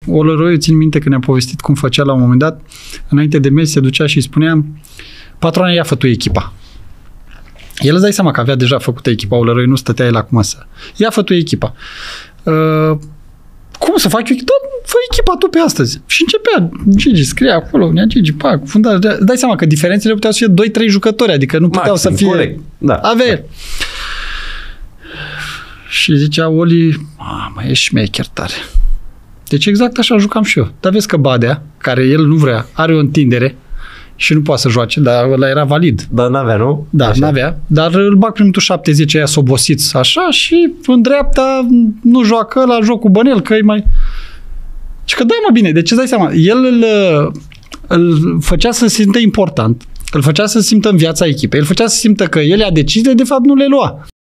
Olăroiu, țin minte că ne-a povestit cum făcea la un moment dat, înainte de meci se ducea și îi spunea, patroane, ia fă tu echipa. El îți dai seama că avea deja făcută echipa Olăroiu, nu stătea el acum să... Ia fă tu echipa. Cum să fac eu? Da, fă echipa tu pe astăzi. Și începea Gigi, scria acolo, nea Gigi, pac, fundal. Dai seama că diferențele puteau să fie 2-3 jucători, adică nu puteau să fie... Corect. Da. Avea. Și zicea Oli, mă, e șmecher tare. Deci exact așa jucam și eu. Dar vezi că Badea, care el nu vrea, are o întindere și nu poate să joace, dar ăla era valid. Dar n-avea, nu? Da, așa. N-avea. Dar îl bag prin minutul 70, aia s-a obosit așa și în dreapta nu joacă la jocul Bănel, că e mai... Și că da, mă, bine, deci îți dai seama, el îl făcea să se simtă important, îl făcea să se simtă în viața echipei, îl făcea să se simtă că el ia decizii, de fapt nu le lua.